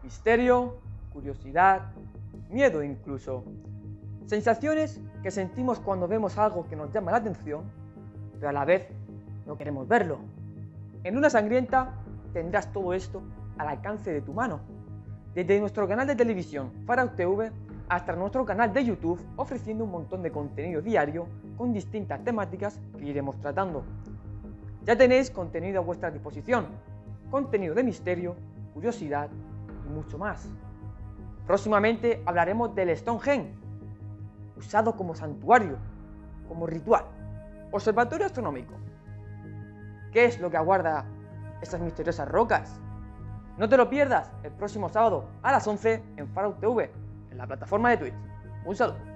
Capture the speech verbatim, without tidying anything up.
misterio, curiosidad, miedo incluso. Sensaciones que sentimos cuando vemos algo que nos llama la atención, pero a la vez no queremos verlo. En Luna Sangrienta tendrás todo esto al alcance de tu mano. Desde nuestro canal de televisión Far Out T V hasta nuestro canal de YouTube, ofreciendo un montón de contenido diario con distintas temáticas que iremos tratando. Ya tenéis contenido a vuestra disposición, contenido de misterio, curiosidad y mucho más. Próximamente hablaremos del Stonehenge, usado como santuario, como ritual, observatorio astronómico. ¿Qué es lo que aguarda estas misteriosas rocas? No te lo pierdas el próximo sábado a las once en Far Out T V, en la plataforma de Twitch. Un saludo.